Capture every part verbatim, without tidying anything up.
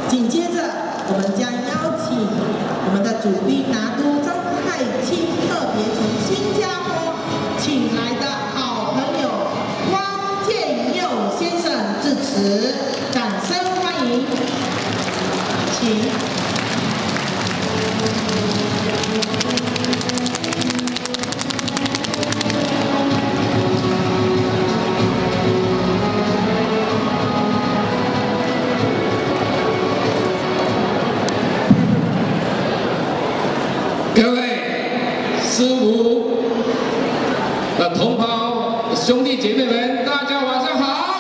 紧接着，我们将邀请我们的主宾拿督张太清特别从新加坡请来的好朋友汪建佑先生致辞，掌声欢迎，请。 各位师父的同胞、兄弟姐妹们，大家晚上好。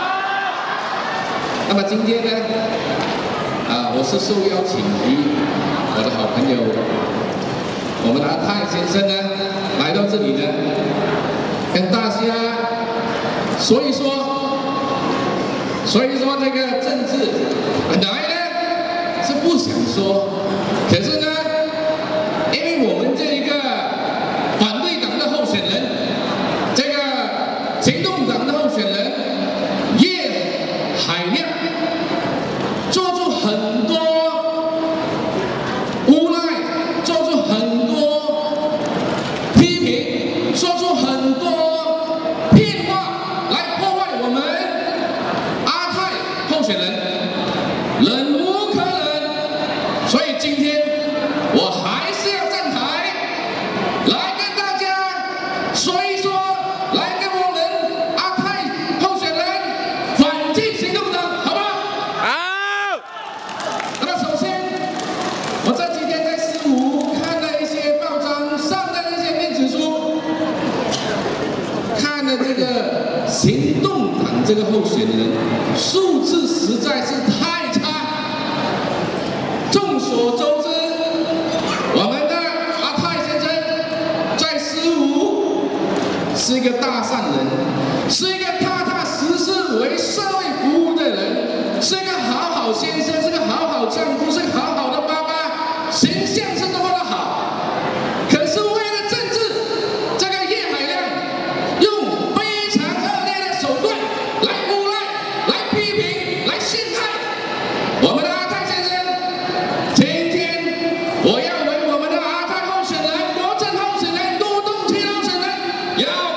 那么今天呢，啊，我是受邀请于我的好朋友，我们的阿泰先生呢，来到这里呢，跟大家说一说，所以说这个政治本来呢是不想说，可是呢。 因为我们这一个反对党的候选人，这个行动党的候选人叶海亮，做出很多无赖，做出很多批评，说出很多骗话，来破坏我们阿泰候选人，忍无可忍。所以今天我还。 来跟大家说一说，来跟我们阿泰候选人反进行动党，好吗？好。那么首先，我这几天在十五看了一些报章上的一些面子书，看了这个行动党这个候选人，素质实在是太差。众所周知，我们的。 是一个大善人，是一个踏踏实实为社会服务的人，是一个好好先生，是个好好丈夫，是个好好的爸爸，形象是多么的好。可是为了政治，这个叶海亮用非常恶劣的手段来诬赖、来批评、来陷害我们的阿泰先生。今天我要为我们的阿泰候选人、国政候选人、杜洞清候选人要。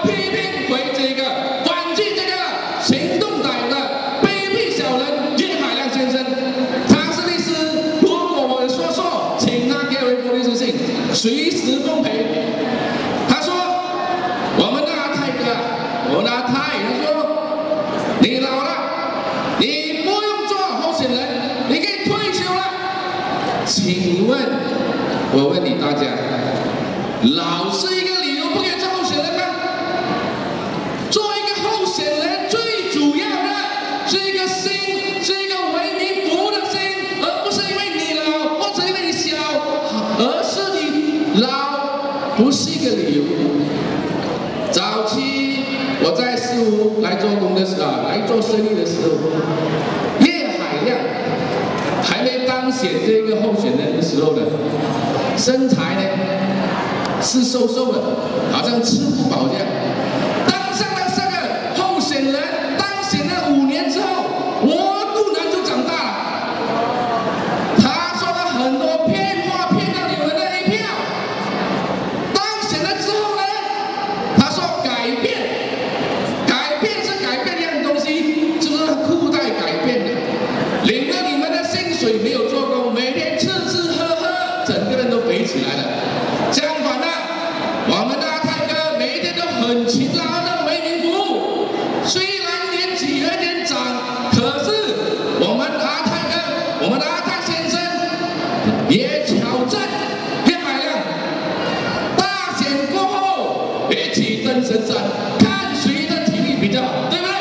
行动党的卑鄙小人叶海亮先生，他是律师。如果我说错，请他给我一封律师信，随时奉陪。他说：“我们的阿泰哥，我们的阿泰，他说你老了，你不用做候选人，你可以退休了。请问，我问你大家，老是一个理由不可以做候选人吗？做一个候选人。” 主要的是一个心，是一个为民服务的心，而不是因为你老或者因为你小，而是你老不是一个理由。早期我在十五来做工的时候，来做生意的时候，叶海亮还没当选这个候选人的时候呢，身材呢是瘦瘦的，好像吃不饱这样。当上了这个候选人。 选了五年之后，我肚腩就长大了。他说了很多骗话，骗到你们的一票。当选了之后呢，他说改变，改变是改变一样东西，就是裤带改变的。领了你们的薪水，没有做工，每天吃吃喝喝，整个人都肥起来了。相反的，我们的阿泰哥每一天都很勤劳的为民服务，虽然。 有一点长，可是我们阿泰哥，我们的阿泰先生也挑战叶海亮，大选过后别起登神山，看谁的体力比较好，对不对？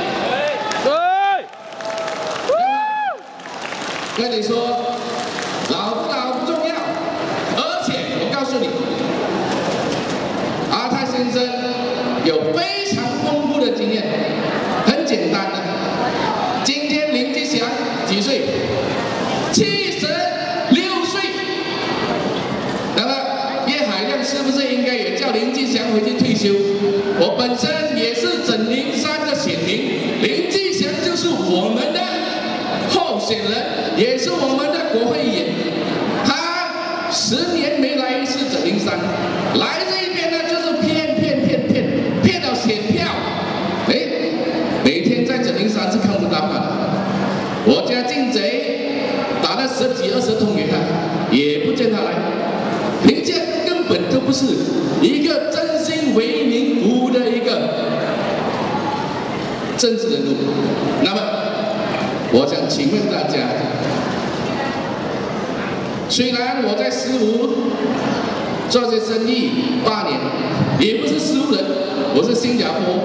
对。跟你说，老不老不重要，而且我告诉你，阿泰先生有非常丰富的经验。 很简单的，今天林吉祥几岁？七十六岁。那么叶海亮是不是应该也叫林吉祥回去退休？我本身也是整灵山的选民，林吉祥就是我们的候选人， 也是我们的国会议员，他十年没来一次紫金山，来这一边呢就是骗骗骗骗骗到选票，哎，每天在紫金山是看不到他的。我家进贼打了十几二十通给他，也不见他来，凭借根本就不是一个真心为民服务的一个政治人物。那么，我想请问大家，虽然我在十五做些生意八年，也不是十五人，我是新加坡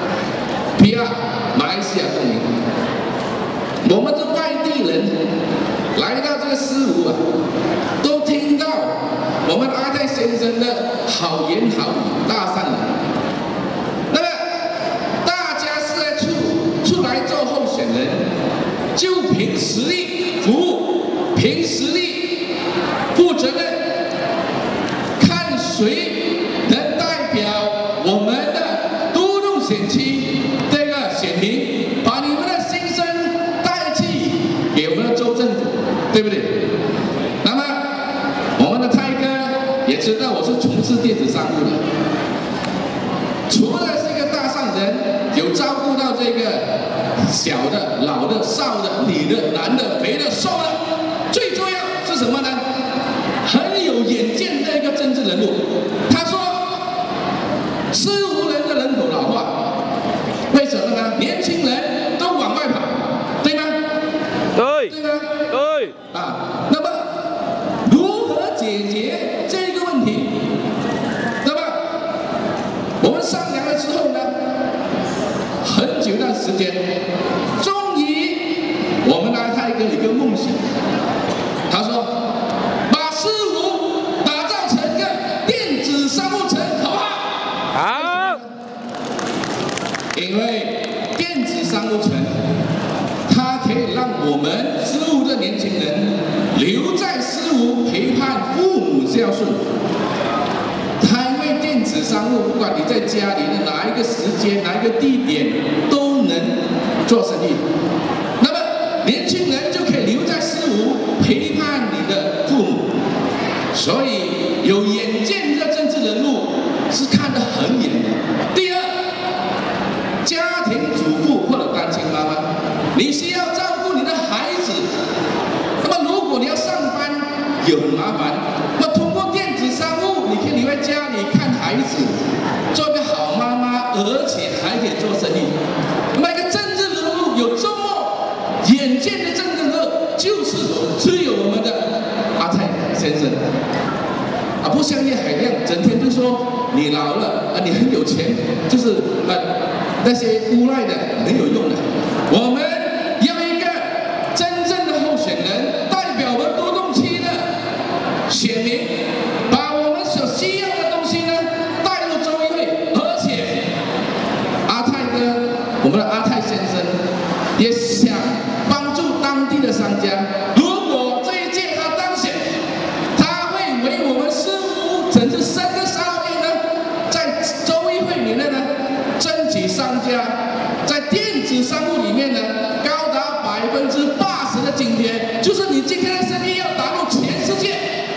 P R 马来西亚公民，我们是外地人，来到这个十五啊，都听到我们阿泰先生的好言好语，大善人。那么大家是在出出来做候选人，就凭实力服务，凭实力负责任，看谁能代表我们的都洞选区这个选民，把你们的心声带去给我们的州政府，对不对？那么我们的泰哥也知道我是从事电子商务的，除了是一个大善人，有照顾到这个小的、老的、少的、女的、男的、肥的、瘦的，最重要是什么呢？很有远见的一个政治人物。他说，十五人的人口老化，为什么呢？年轻人都往外跑，对吗？ 对， 对吗？ 对。 啊，那么如何解决这个问题？那么我们商量了之后呢，很久一段时间，终于我们来泰哥有一个梦想，他说把十五打造成个电子商务城，好不好？ 好。 因为电子商务城，它可以让我们十五的年轻人留在十五陪伴父母孝顺。它因为电子商务，不管你在家里的哪一个时间、哪一个地点，都能做生意。那么年轻人就可以留在十五陪伴你的父母。所以有远见的政治人物是看得很远的。第二，家庭主妇或者单亲妈妈，你需要照顾你的孩子，那么如果你要上班也很麻烦，那么通过电子商务，你可以留在家里看孩子，做个好妈妈，而且还可以做生意。那么一个政治人物有这么远见的政治人物，就是只有我们的阿泰先生。啊，不像叶海亮，整天就说你老了啊，你很有钱，就是呃那些诬赖的很有用的。我们要一个真正的候选人，代表我们都洞区的选民，把我们所需要的东西呢带入州议会，而且阿泰哥，我们的阿泰先生也想帮助当地的商家。如果这一届他当选，他会为我们十五整治深的沙捞越呢，在州议会里面呢，争取商家在电子商务里面呢，高达百分之八十的津贴，就是你今天的生意要打入全世界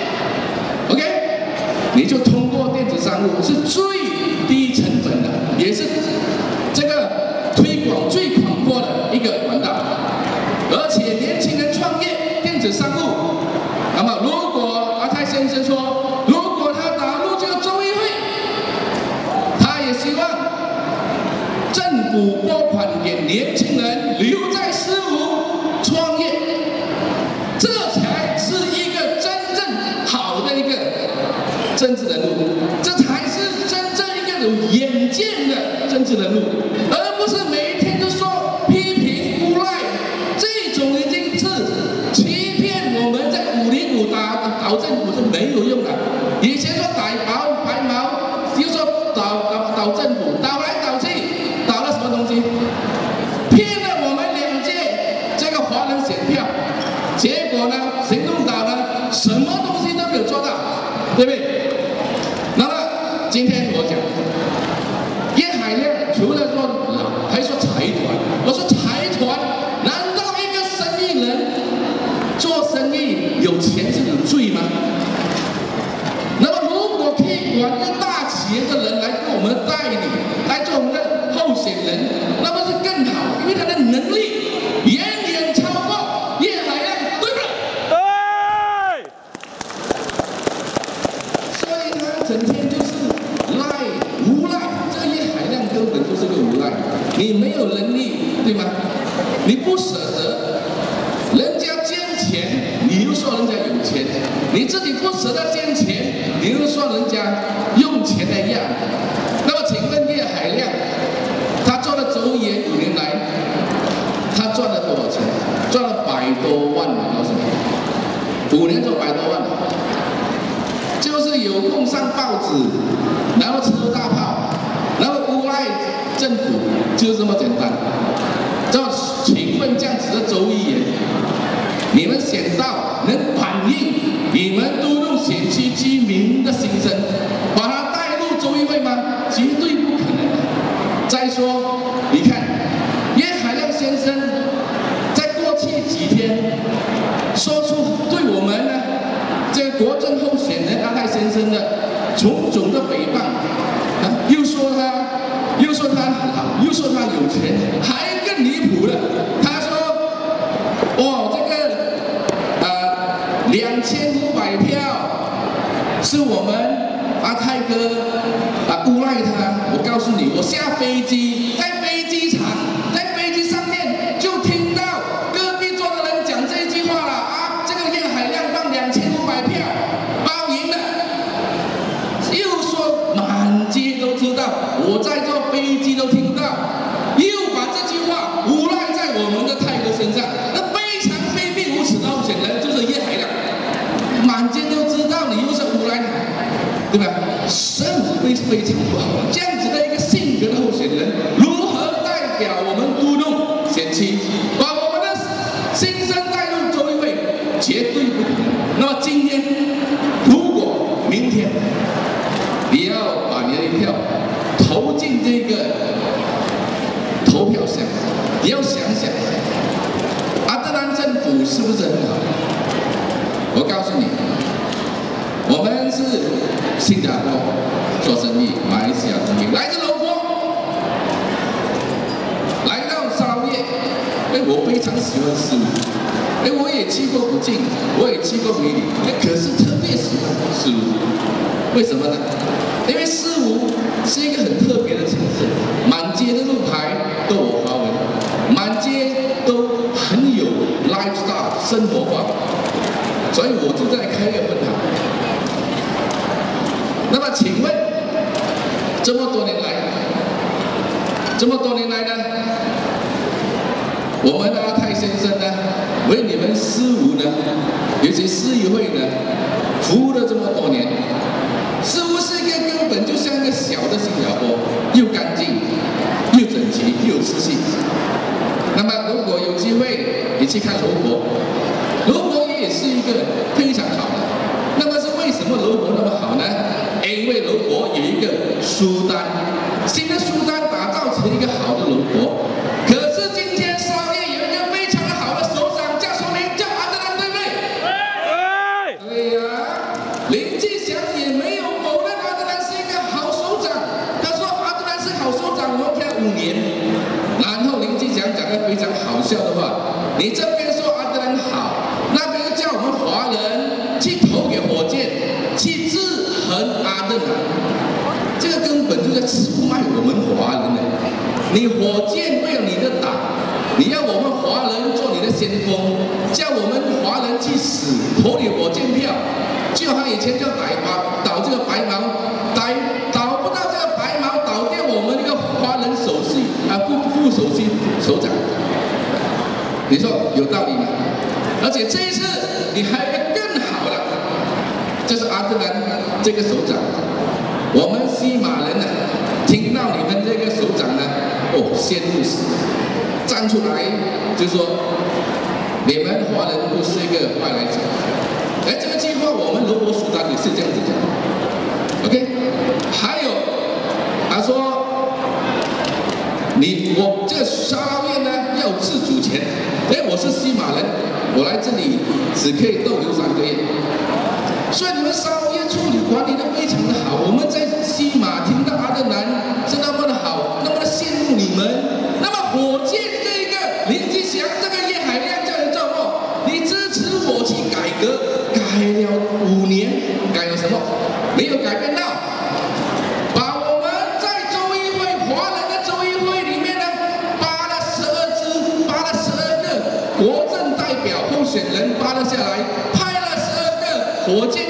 ，OK， 你就通过电子商务是最低成本的，也是这个推广最广阔的一个管道，而且年轻人创业电子商务，那么如果阿泰先生说，如果他打入这个州议会，他也希望政府拨款给年轻人留在十五创业，这才是一个真正好的一个政治人物，这才是真正一个有远见的政治人物，而不是每一天就说批评诬赖，这种已经是欺骗我们在五零五打倒政府是没有用的。以前说打毛白毛，又说倒倒倒政府，倒来倒去，倒了什么东西？骗了我们两届这个华人选票，结果呢，行动党呢，什么东西都没有做到，对不对？那么今天我讲，叶海亮除了说老，还说财团，我说财团，难道一个生意人百多万了，告诉你，五年做百多万，就是有空上报纸，然后车大炮，然后诬赖政府，就是这么简单。这请问这样子的州议员，你们想到能反映你们都弄选区居民的心声，把它带入州议会吗？绝对不可能。再说，你看叶海亮先生在过去几天说出对我们呢这个国政候选人阿泰先生的种种的诽谤，啊，又说他，又说他好，又说他有钱，还更离谱了。他说，哦，这个呃两千五百票是我们阿泰哥啊诬赖他。我告诉你，我下飞机，在飞机场，在飞机上面就听到隔壁桌的人讲这句话了啊，这个叶海亮放两千五百票包赢了，又说满街都知道，我在坐飞机都听到，又把这句话诬赖在我们的泰哥身上，那非常卑鄙无耻的候选人就是叶海亮，满街都知道你又是诬赖他，对吧？这非非常不好，这样子的一个性格的候选人，如何代表我们都弄选区，把我们的心声带入州议会，绝对不可能。那么今天，如果明天你要把你的一票投进这个投票箱，你要想想，阿德兰政府是不是很好？我告诉你，我们是新加坡做生意，马来西亚生意，来自柔佛，来到沙捞越，哎，我非常喜欢食物，哎，我也去过古晋，我也去过梅里，哎，可是特别喜欢食物，为什么呢？因为事务是一个很特别的城市，满街的路牌都有华文，满街都很有 lifestyle 生活化，所以我就在开一个分行。那么请问，这么多年来，这么多年来呢，我们的阿泰先生呢，为你们事务呢，尤其市议会呢，服务了这么多年，似乎是一个根本就像一个小的新加坡，又干净，又整齐，又有秩序。那么如果有机会，你去看柔佛，柔佛也是一个非常好的。那么是为什么柔佛那么好呢？因为柔佛有一个苏丹，新的苏丹打造成一个好的柔佛。可是今天沙捞越有一个非常好的首长，叫什么名？叫阿德兰，对不对？对。对呀，林继祥也没有否认阿德兰是一个好首长。他说阿德兰是好首长，我给他五年。然后林继祥讲个非常好笑的话，你这边说阿德兰好，那边又叫我们华人去投给火箭，去制衡阿德兰，这个根本就在出卖我们华人呢。你火箭为了你的党，你要我们华人做你的先锋，叫我们华人去死，投你火箭票，就好像以前叫白毛倒这个白毛，倒倒不到这个白毛，倒掉我们一个华人首席啊副副首席首长，你说有道理吗？而且这一次你还有一个更好的，就是阿德兰这个首长，我们西马人呢，听到你们这个首长呢，哦，羡慕死，站出来就说你们华人不是一个外来者。哎，这个计划我们柔佛苏丹也是这样子讲 ，OK？ 还有，他说你我这个沙捞越呢要自主权，哎，我是西马人，我来这里只可以逗留三个月。所以你们沙捞越处理管理的非常的好，我们在西马听到阿德兰是那么的好，那么的羡慕你们。那么火箭这个林继祥，这个叶海亮叫人做梦，你支持我去改革，改了五年，改了什么？没有改变到，把我们在州议会华人的州议会里面呢，扒了十二支，扒了十二个国政代表候选人，扒了下来，派了十二个火箭。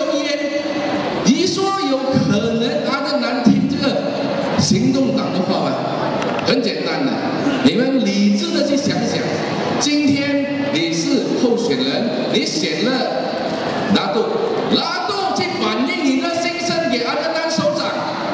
可能阿德兰听这个行动党的话吗？很简单的，你们理智的去想想，今天你是你选了拿督，拿督去反映你的心声给阿德南首长，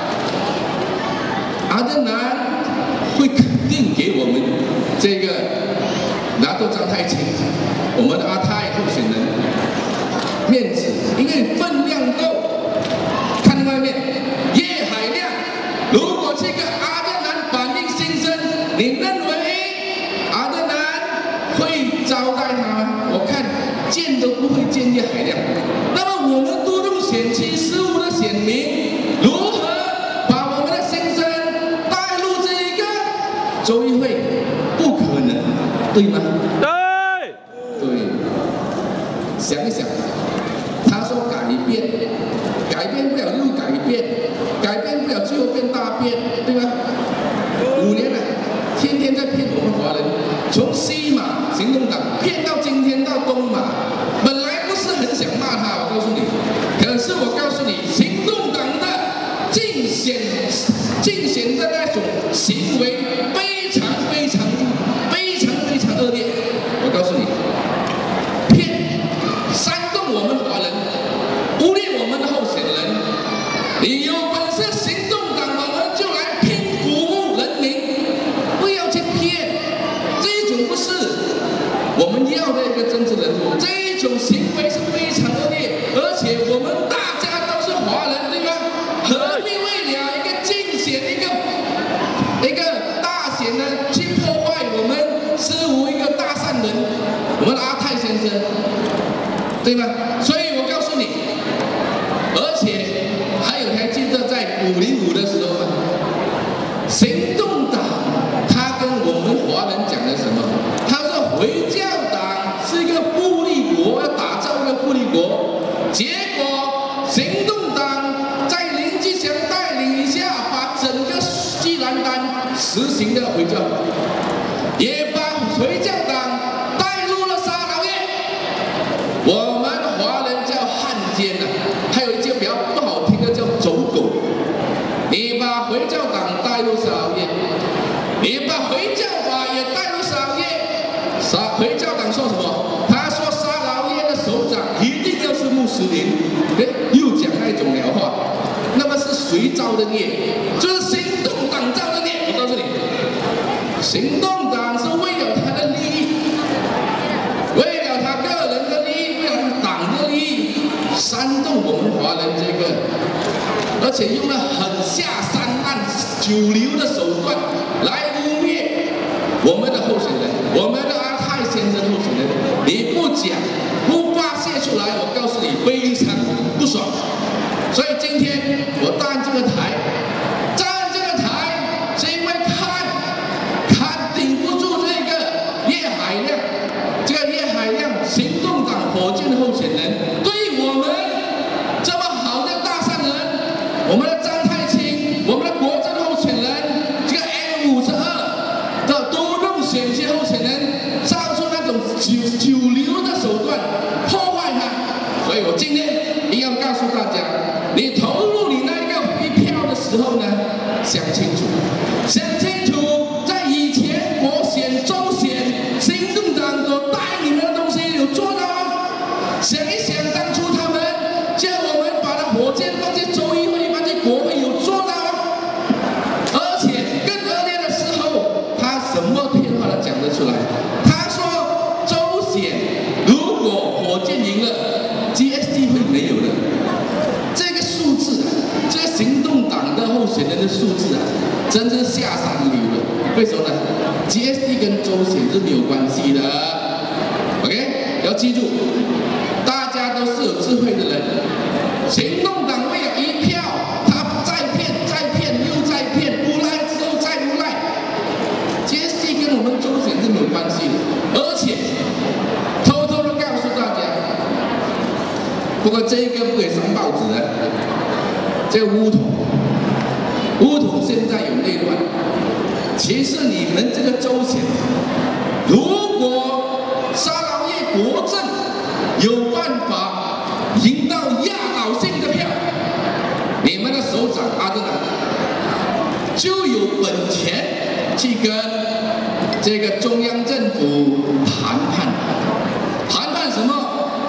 阿德南会肯定给我们这个拿督张太清，我们的阿泰候选人面子，因为分量够。看外面，叶海亮，如果这个阿德南反映心声，你认为阿德南会招待他吗？我看见都不会见叶海亮。那么我们都动选区十五的选民，如何把我们的心声带入这一个州议会？不可能，对吗？ 对。 对。想一想，他说改变，改变不了又改变，改变不了最后变大变，对吗？五年了，天天在骗我们华人，从西马行动党骗到今天到东马，本来不是很想骂他，我告诉你，可是我告诉你，行动党的竞选竞选的那种行为非常非常非常非常恶劣，我告诉你，骗煽动我们华人，污蔑我们的候选人，你有本事行动党，我们就来拼服务人民，不要去骗，这种不是我们要的一个政治人物，这一种行为是非常恶劣，而且我们大家都是华人，对吗？何必为了一个竞选一个一个大选呢，去破坏我们十五一个大善人，我们的阿泰先生，对吗？所以我告诉你，而且还有，还记得在五零五的时候吗？行动党他跟我们华人讲的什么？他说回教党是一个富利国，要打造一个富利国。结果行动党在林吉祥带领下，把整个济南丹实行了回教，也把回教党带入了沙劳越。我们华人叫汉奸呐、啊，还有一句比较不好听的叫走狗。你把回教党带入沙劳越，你把回教法也带入沙劳越。沙回教党说什么？他说沙劳越的首长一定要是穆斯林，哎，又讲那种鸟话。那么是谁造的孽？就是行动党造的孽。我告诉你，行动党是为了他的利益，为了他个人的利益，为了他党的利益，煽动我们华人这个，而且用了很下三滥、九流的手段来污蔑我们的候选人，我们的阿泰先生候选人。你不讲，不发泄出来，我告诉你非常不爽。所以今天我站这个台，站这个台是因为看看顶不住这个叶海亮，这个叶海亮行动党火箭候选人，对我们这么好的大善人，我们的张太清，我们的国政候选人，这个 M 五十二的都动选区候选人，造出那种九九流的手段破坏他。所以我今天一定要告诉大家。你投入你那个一票的时候呢，想清楚，想清楚，在以前国选、州选，行动党所带你们的东西有做到吗？想一想，当初他们叫我们把那火箭放进州议会、放进国会，有做到吗？而且更恶劣的时候，他什么骗话都讲得出来。他说州选如果火箭赢了 ，G S T 会没有的。这个数字啊，这个行动党的候选人的数字啊，真是下三流了。为什么呢 ？G S T 跟州选是没有关系的。OK， 要记住，大家都是有智慧的人。行动党为了一票，他再骗、再骗又再骗，诬赖之后再诬赖。G S T 跟我们州选是没有关系的，而且偷偷的告诉大家。不过这一个不可以上报纸的，这个乌统，乌统现在有内乱。其实你们这个州选，如果沙劳越国政有办法赢到压倒性的票，你们的首长阿德南就有本钱去跟这个中央政府谈判，谈判什么？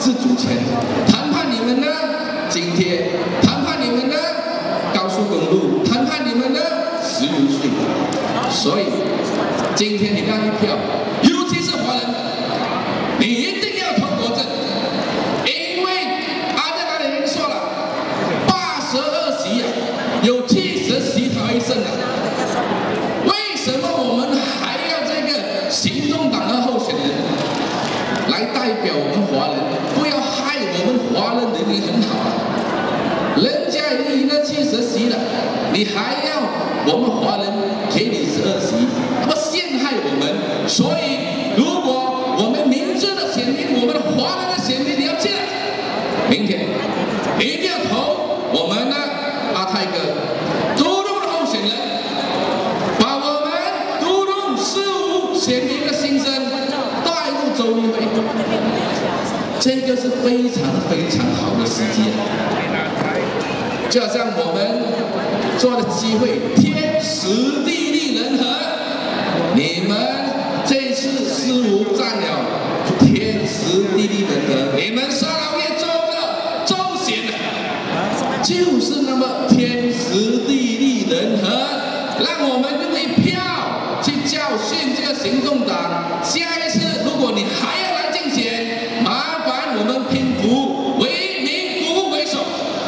自主权，谈判你们的津贴，谈判你们的高速公路，谈判你们的石油税。所以今天你那一票，尤其是华人，你一定要投国政，因为阿德兰已经说了，八十二席呀、啊，有七十席他会胜的。为什么我们还要这个行动党的候选人来代表我们华人？不要害我们华人，人民很好啊，人家已经赢了七十席了，你还要我们华人给你十二席，那么陷害我们。所以，如果我们明智的选民，我们华人的选民，你要进来，明天一定要投我们的阿泰哥独龙的候选人，把我们独龙十五选民的心声带入州议会，这个是非常非常好的时机。就好像我们做的机会，天时地利人和，你们这次十五占了天时地利人和，你们沙劳越州的州选就是那么天时地利人和，让我们用一票去教训这个行动党。下一次如果你还要来竞选，麻烦我们拼服为民服务为首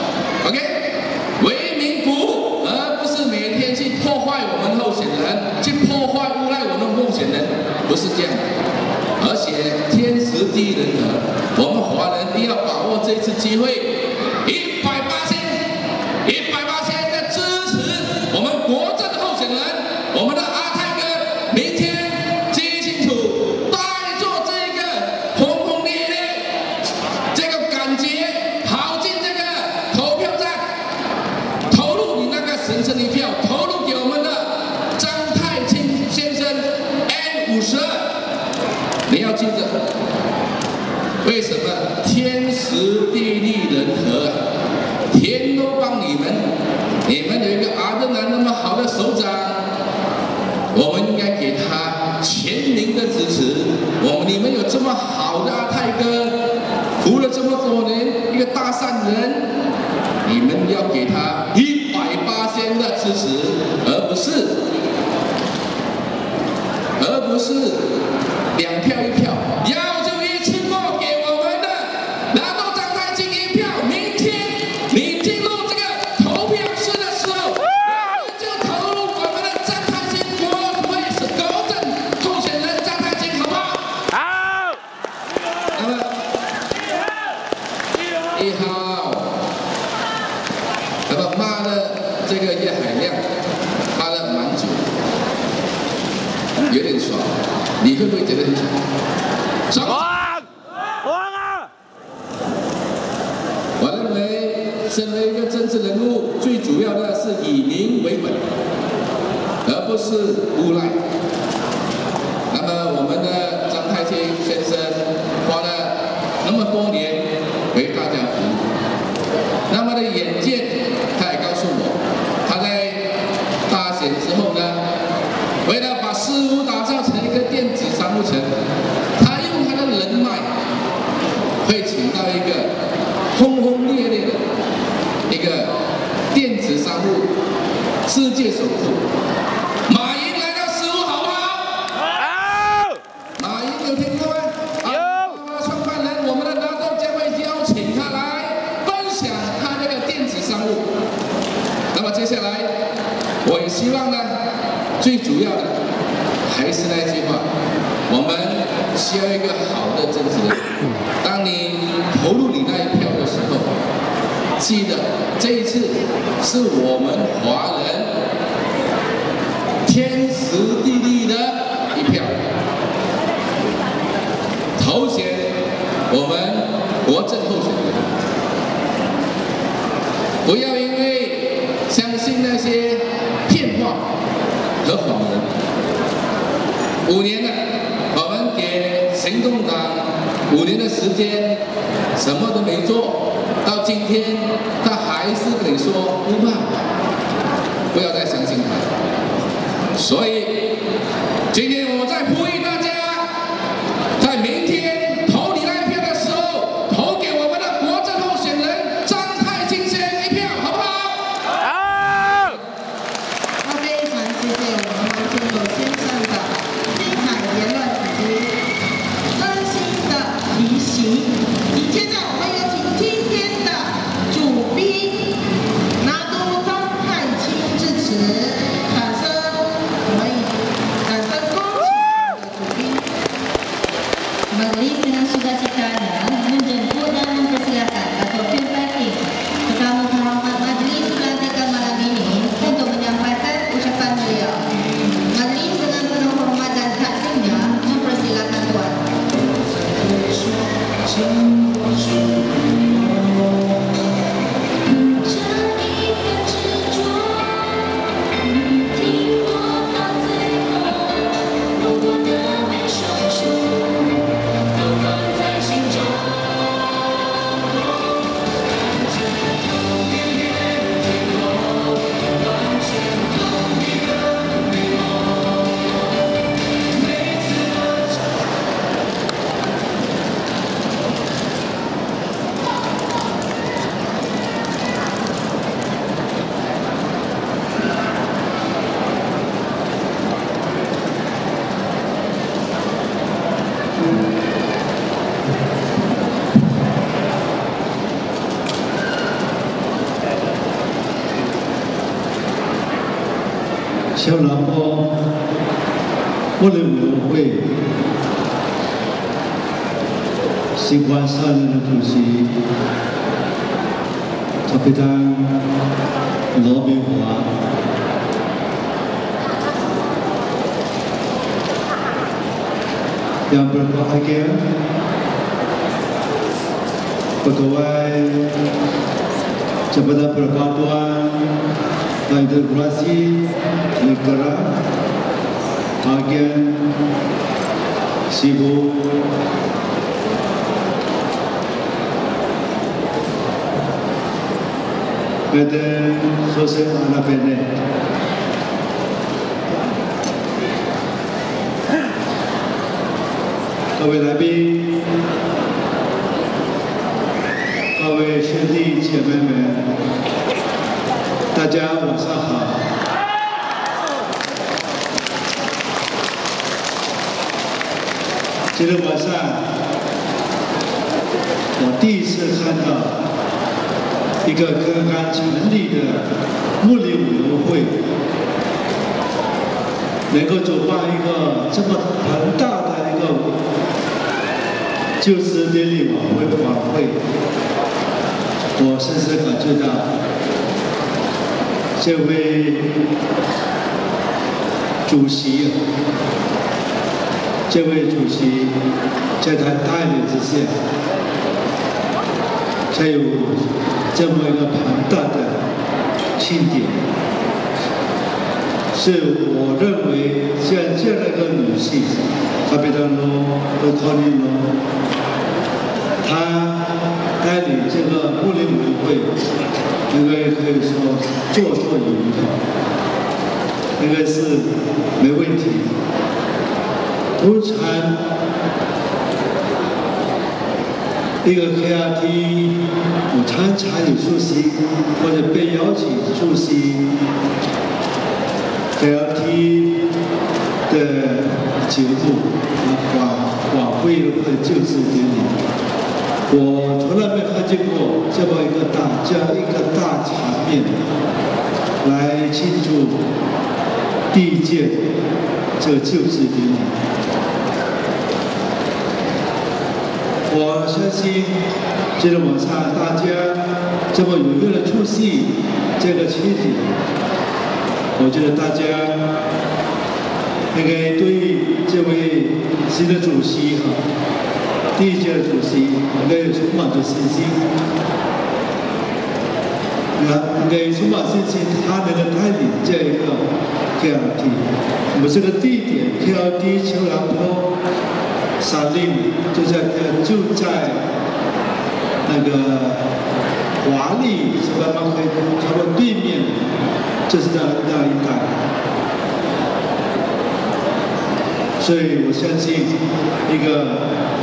，OK？ 为民服务，而不是每天去破坏我们候选人，去破坏诬赖我们候选人，不是这样。而且天时地利人和，我们华人一定要把握这次机会，一百八千，一百八千的支持我们国政的候选人，我们的阿泰哥，明天记清楚，带着这个轰轰烈烈，这个感觉跑进这个投票站。神圣一票投入给我们的张太清先生 N 五十二，你要记着，为什么天时地利人和，天都帮你们，你们有一个阿德南那么好的首长，我们应该给他全民的支持。我们你们有这么好的阿泰哥，服了这么多年，一个大善人，你们要给他一百八千的支持，而不是，而不是两票一票，要就一次过给我们的，拿到张太清一票。明天你进入这个投票室的时候，我们就投入我们的张太清国会是国政候选人张太清，好不好？ 好。 那么一号。那么骂了这个叶海亮，骂了蛮久，有点爽，你会不会觉得很爽？爽！ 爽啊！ 我认为，身为一个政治人物，最主要的是以民为本，而不是诬赖。那么我们的张太清先生花了那么多年为大家服务，那么的眼见。他也告诉我，他在大选之后呢，为了把事务打造成一个电子商务城，他用他的人脉，会请到一个轰轰烈烈的一个电子商务世界首富马云来到事务，好不好？ 好。 马云有听过吗？有。创办人我们的拿豆将会邀请他来分享他那个电子商务。那么接下来，我也希望呢，最主要的还是那句话，我们需要一个好的政治人。当你投入你那一票的时候，记得这一次是我们华人天时地利的一票，投选我们国政候选人，不要因为相信那些骗话和谎言。五年了，我们给行动党五年的时间，什么都没做，到今天他还是跟你说不怕，不要再相信他。所以今天我再呼吁大家，在明天投你那一票的时候，投小南坡茉莉舞会新官上任的主席Kapitan羅明華，yang berbahagia, pegawai Jabatan Persekutuan dan Integrasi Negara bagian sibuk Badan Sosial Anak Pendek. Các vị đại宾、各位兄弟姐妹们，大家晚上好。今天晚上，我第一次看到一个刚刚成立的茉莉舞游会，能够主办一个这么庞大的一个就职典礼晚会晚会，我深深感觉到这位主席，这位主席在他带领之下，才有这么一个庞大的庆典。是我认为像这样的一个女性，卡比丹罗和托尼罗，她带领这个茉莉舞会，应该可以说绰绰有余，应该是没问题。通常一个 K R T， 我常常有出席或者被邀请出席 K R T 的节目、晚晚会或者就职典礼，我从来没看见过这么一个大这样一个大场面来庆祝第一届这个就职典礼。我相信今天晚上大家这么踊跃的出席这个庆典，我觉得大家应该对这位新的主席哈，第一届的主席应该有充满着信心，那应该充满信心，他能够带领这一个 K R T。我们这个地点 K R T 秋兰坡。山林就在就在那个华丽什么马可以差不多对面，就是那那一带。所以我相信一个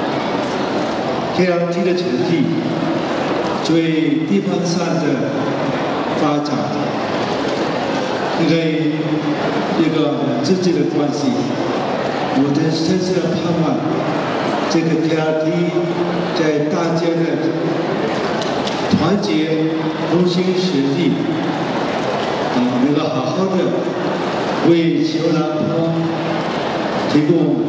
K R T 的成立，对地方上的发展，应该一个直接的关系。我的深深的盼望，这个 K R T 在大家的团结、同心协力，啊，能够好好的为求兰坡提供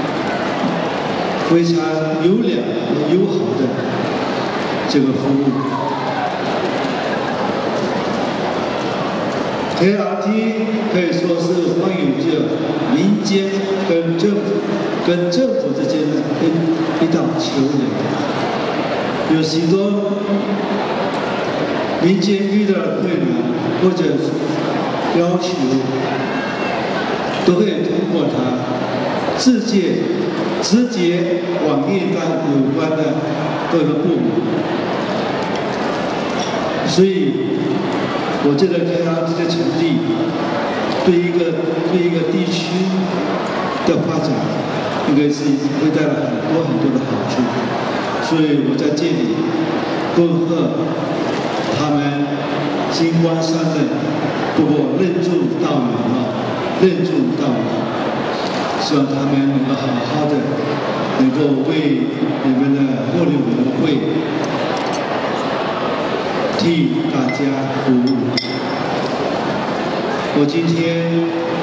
非常优良、友好的这个服务。K R T 可以说是欢迎着民间跟政府、跟政府之间的一一道桥梁。 有许多民间遇到的困难或者要求，都会通过它直接直接往业单有关的各个部门。所以，我觉得K R T的成立，对一个对一个地区的发展，应该是会带来很多很多的好处。所以我在这里恭贺他们金光三任，不过任重道远啊，任重道远。希望他们能够好好的，能够为你们的茉莉委员会替大家服务。我今天，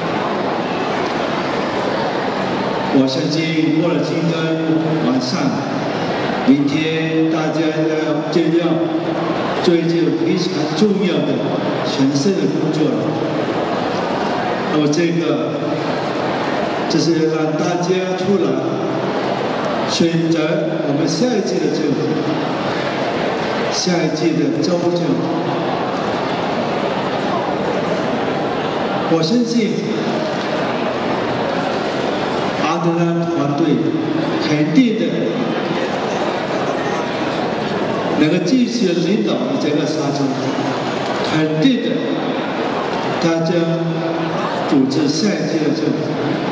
我相信过了今天晚上，明天大家要就要做一件非常重要的神圣的工作了。那么这个。就是让大家出来选择我们下一届的政府，下一届的州政府。我相信阿德兰团队肯定的能够继续领导这个沙洲，肯定的大家组织下一届的政府。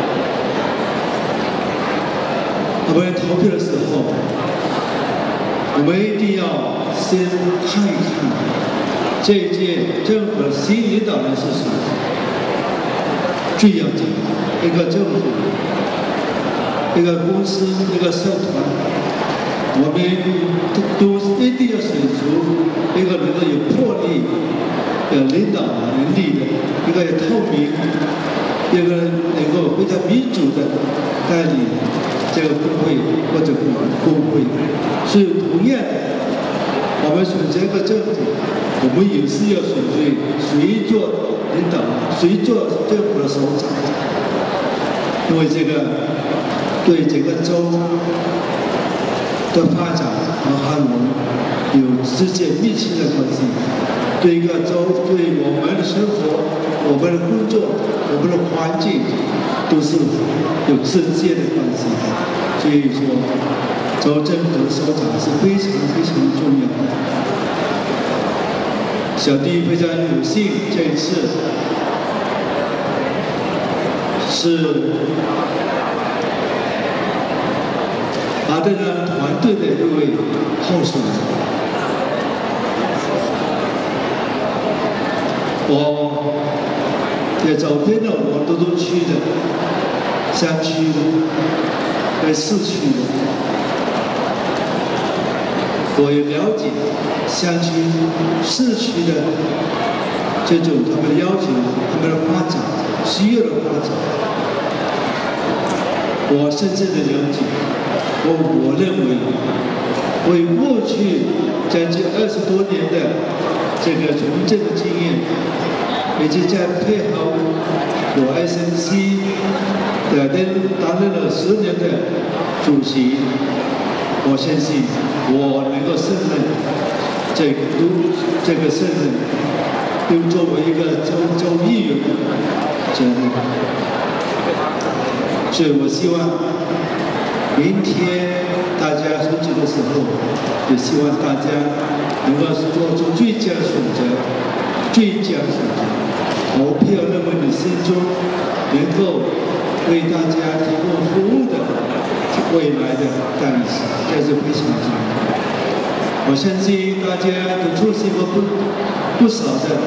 我们投票的时候，我们一定要先看一看这一届政府的新领导人是谁。最要紧，一个政府、一个公司、一个社团，我们都一定要选出一个能够有魄力、有领导能力的，一个有透明、一个能够非常民主的带领。这个工会或者工会，所以同样的，我们选择一个政府，我们也是要选对谁做领导，谁做政府的首长，因为这个对整个州的发展和繁荣有直接密切的关系，对一个州，对我们的生活、我们的工作、我们的环境，都是有直接的关系。所以说，州政府的首长是非常非常重要的。小弟非常有幸，这一次是阿德兰团队的一位候选人。我也走遍了我们都都区的山区的。在市区的，我也了解乡区、市区的这种他们的要求、他们的发展、需要的发展，我深深的了解。我我认为，为过去将近二十多年的这个从政的经验，以及再配合我 S N C。的担担任了十年的主席，我相信我能够胜任这个都这个胜任，又作为一个州州议员的责任，所以我希望明天大家出去的时候，也希望大家能够做出最佳选择，最佳选择，投票认为你心中能够。为大家提供服务的未来的干事，这是非常重要的。我相信大家都出席过不不少的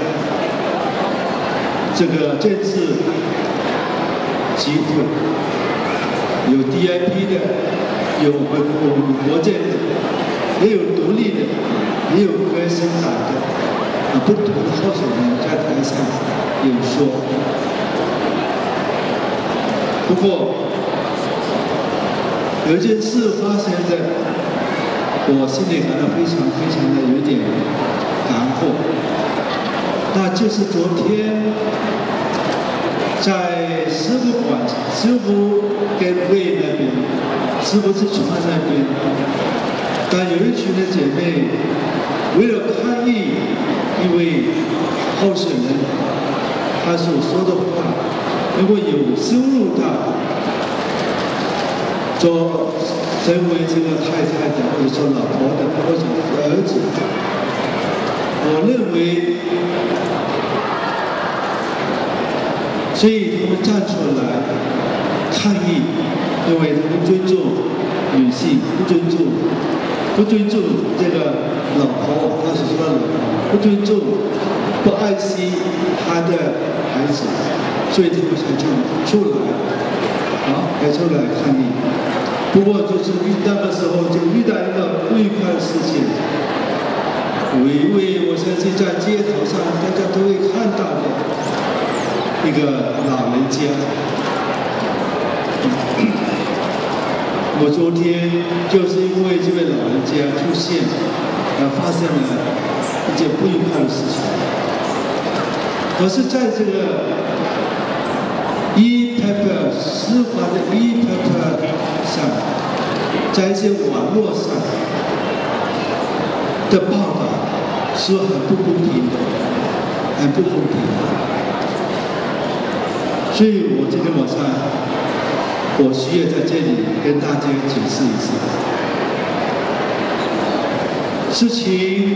这个政治集会，有 D I P 的，有我们我们国政的，也有独立的，也有原生党的，啊，不同的候选人在台上演说。不过，有一件事发生的，我心里感到非常非常的有点难过。那就是昨天在师傅馆、师傅跟会那边，师傅之川那边， 但有一群的姐妹为了抗议一位候选人，他所说的话，如果有羞辱他，做成为这个太太的，或者说老婆的，或者儿子，我认为，所以他们站出来抗议，因为他们尊重女性，不尊重，不尊重这个老婆，他所说的老婆，不尊重，不爱惜他的孩子，所以他们才出出来，啊，才出来抗议。不过就是那个时候就遇到一个不愉快的事情，有一位我相信在街头上大家都会看到的一个老人家。我昨天就是因为这位老人家出现，而发生了一件不愉快的事情。可是在这个 e-paper 司法的 e-paper 上，在一些网络上的报道说很不公平，很不公平。所以我今天晚上，我需要在这里跟大家解释一下事情。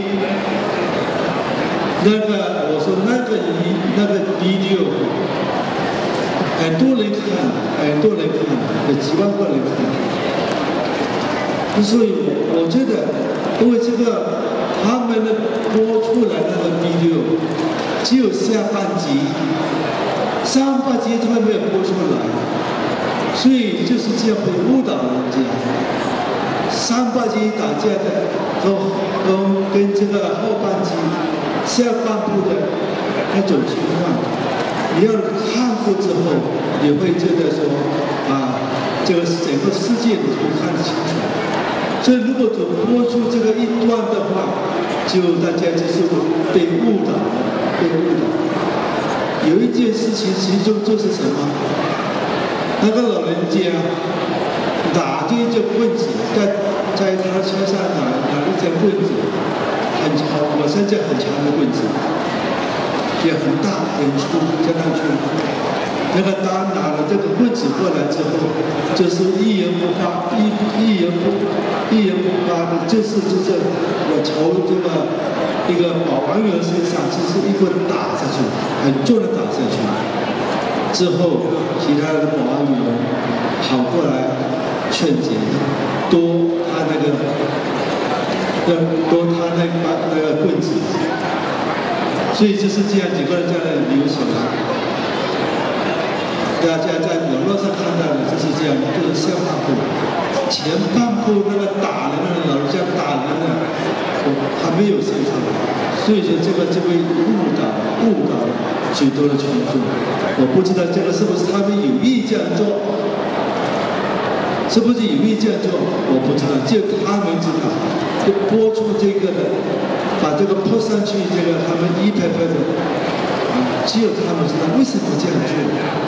那个我说那个一那个 video， 很多人看，很多人看，有几万个人看。所以我觉得，因为这个他们的播出来那个 video 只有下半集，上半集他们没有播出来。所以就是这样被误导人家，上半集打架的都都跟这个后半集下半部的那种情况，你要看过之后，你会觉得说啊，这个整个世界你会看得清楚。所以如果只播出这个一段的话，就大家就是被误导了，被误导。有一件事情其中就是什么？那个老人家拿着一根棍子，在在他车上拿拿一根棍子，很长，我现在很长的棍子，也很大很粗，相当粗。那个他拿了这个棍子过来之后，就是一言不发，一一言不一言不发的，就是就是我朝这个一个保安员身上，就是一棍打下去，很重的打下去。之后，其他的保安员跑过来劝解，夺他那个，要夺他那把那个棍子，所以就是这样几个人在那里流血了。大家在网络上看到的就是这样，就是下半部，前半部那个打人的老人家打人的，我还没有写出来，所以说这个就会误导误导许多的群众。我不知道这个是不是他们有意这样做，是不是有意这样做，我不知道，只有他们知道。就播出这个的，把这个播上去，这个他们一拍拍的，啊，只有他们知道为什么这样做。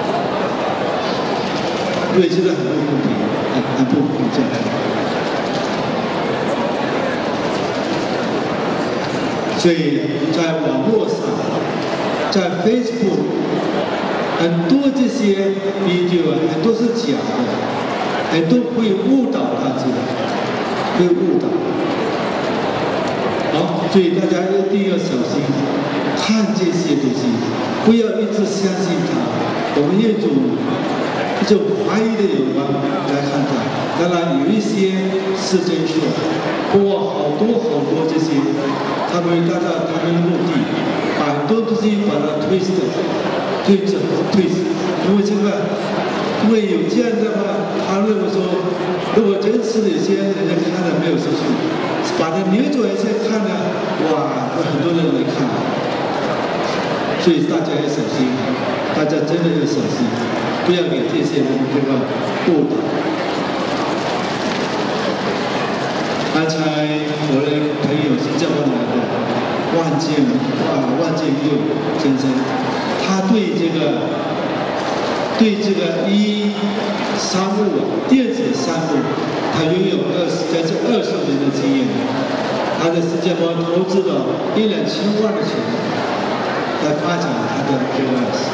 因为真的很不公平，很很不公正。所以在网络上，在 Facebook， 很多这些 video 啊，很多是假的，很多会误导大家，会误导。好，所以大家一定要小心看这些东西，不要一直相信它。我们业主。就怀疑的有关来看待，当然有一些是正确，不过好多好多这些，他们达到他们的目的，把很多东西把它推死，推着推死，因为这个，因为有这样的话，他认为说，如果真是有些人家看了没有出去，把它扭转一下看了，哇，很多人来看，所以大家要小心，大家真的要小心。不要给这些人这个误导。刚才我的朋友是这么来的，万剑啊，万剑佑先生，他对这个对这个一商务电子商务他拥有二十将近二十年的经验，他在新加坡投资了一两千万的钱来发展他的这个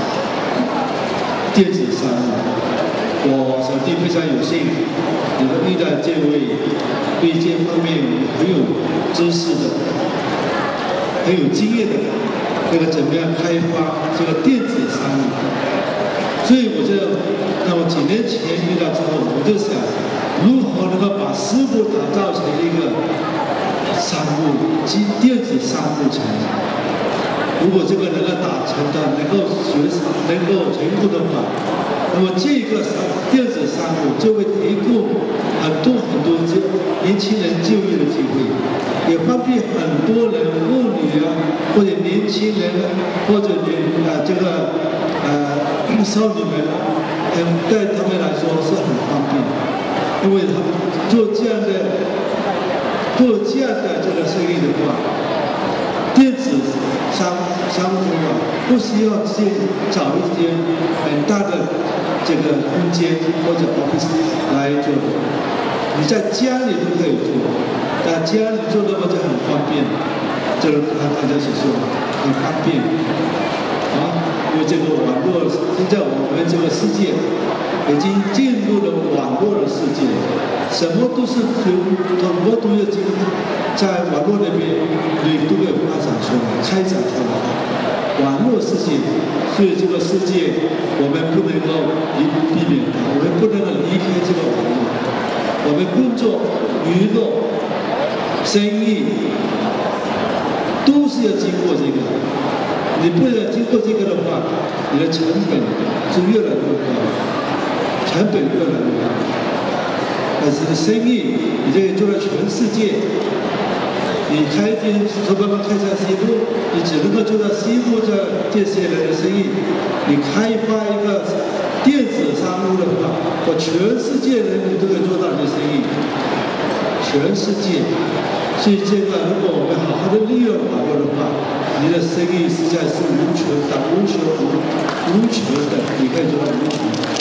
电子商务。我小弟非常有幸能够遇到这位对这方面很有知识的、很有经验的，这个怎么样开发这个电子商务。所以我就，那我几年前遇到之后，我就想，如何能够把师傅打造成一个商务及电子商务城？如果这个能够达成的，能够学能够成功的话，那么这个商电子商务就会提供很多很多就年轻人就业的机会，也方便很多人妇女啊，或者年轻人，或者年啊这个呃。少女们，嗯，对他们来说是很方便，因为他们做这样的做这样的这个生意的话，电子商商务啊，不需要去找一间很大的这个空间或者 office 来做，你在家里都可以做，在家里做的话就很方便，这个大家所说很方便。因为这个网络，现在我们这个世界已经进入了网络的世界，什么都是从很多都要经在网络那边，你都要发展出来、开展出来。网络世界，所以这个世界我们不能够避避免它，我们不能够离开这个网络。我们工作、娱乐、生意都是要经过这个。你不能经过这个的话，你的成本是越来越高，成本越来越高。但是生意，你这做到全世界，你开店说白了开在西部，你只能够做到西部这这些人的生意。你开发一个电子商务的话，我全世界人你都可以做到你的生意，全世界。所以这个，如果我们好好的利用网络的话，你的生意实在是无穷的、无穷无无穷的，你可以做到无穷。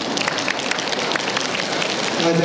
大家，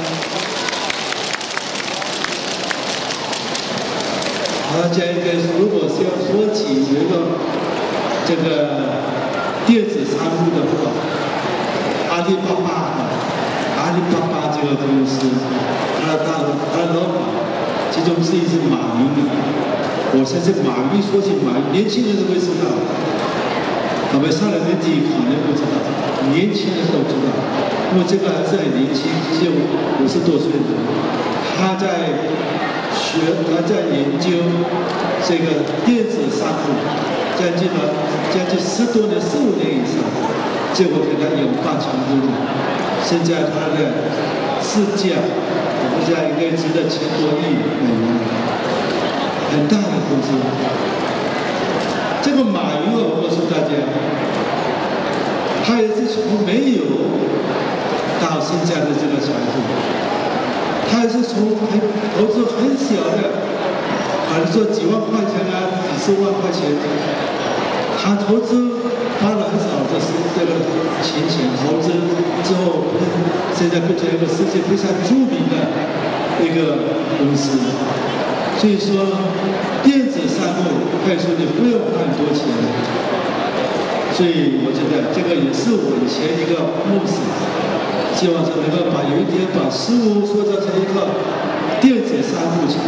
大家应该如果是要说起一个这个电子商务的话，阿里巴巴，阿里巴巴这个公司，它大它老板。其中之一是马云，我相信马云说起马云，年轻人都会知道，我们上了年纪可能不知道，年轻人都知道，因为这个还是很年轻，只有五十多岁的，他在学，他在研究这个电子商务，将近了将近十多年、十五年以上，结果给他研发成功了，现在他的市价。现在应该值得千多亿美元，很大的公司。这个马云，我告诉大家，他也是从没有到现在的这个财富，他也是从很投资很小的，可能说几万块钱啊，几十万块钱，他投资花了很少的是这个钱钱投资之后，现在变成一个世界非常著名的一个公司。所以说，电子商务可以说你不用花很多钱。所以我觉得这个也是我以前一个梦想，希望说能够把有一天把事物塑造成一个电子商务城。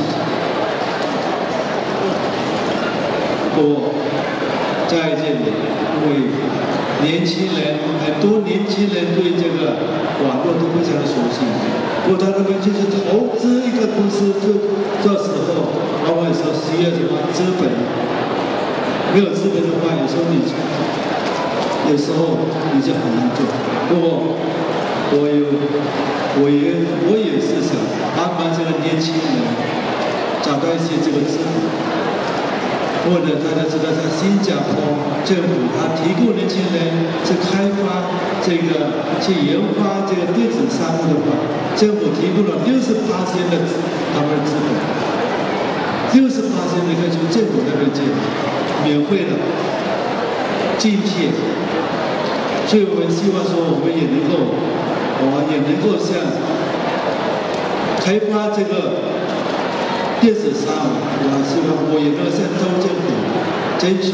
我在这里，因为年轻人很多年轻人对这个网络都非常的熟悉。不过他们就是投资一个公司，就这时候往往说需要什么资本，没有资本的话，有时候你有时候你就很难做。不过我有，我也我也是想帮忙这个年轻人找到一些这个资本。或者大家知道，在新加坡政府，它提供年轻人去开发这个、去研发这个电子商务的话，政府提供了六十八千的他们的资本，六十八千你可以从政府那边借，免费的津贴。所以我们希望说，我们也能够，我也能够像开发这个电子商务，我希望我也能向州政府争取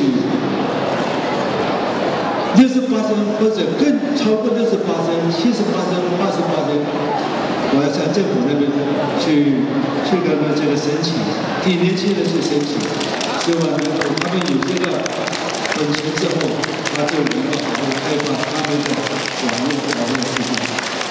六十八升或者更超过六十八升、七十八升、八十八升，我要向政府那边去去跟他这个申请，替年轻人去申请，希望能够他们有这个本钱之后，他就能够好好开发他们的网络网络系统。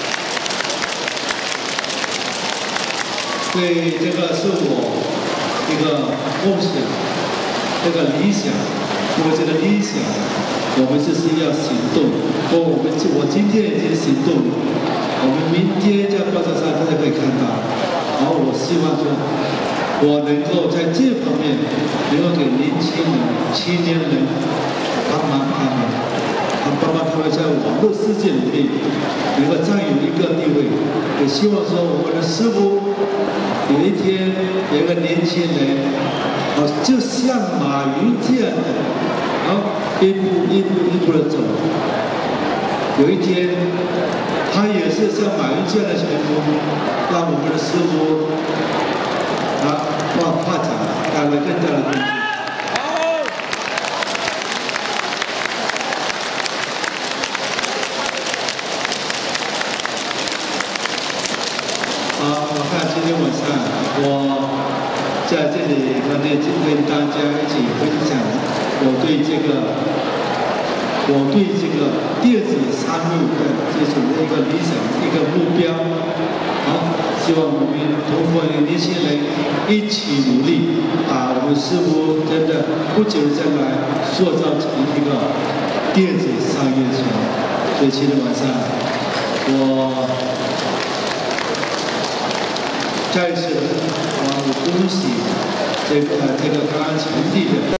所以这个是我一个梦想，这个理想。我这个理想，我们就是要行动。我我们我今天已经行动了，我们明天在报纸上大家可以看到。然后我希望说，我能够在这方面能够给年轻人、青年人帮忙他们，帮帮他们在网络世界里面能够占有一个地位。也希望说我们的师傅有一天有一个年轻人，啊，就像马云这样的，啊，一步一步一步的走。有一天，他也是像马云这样的成功，让我们的师傅啊发发展，带来更大的东西。好，我看今天晚上我在这里和跟跟大家一起分享我对这个我对这个电子商务的这种的一个理想一个目标。好，希望我们通过年轻人一起努力，把我们师傅真的不久将来塑造成一个电子商业城。所以今天晚上我再次，啊，我恭喜这个这个刚刚成立的。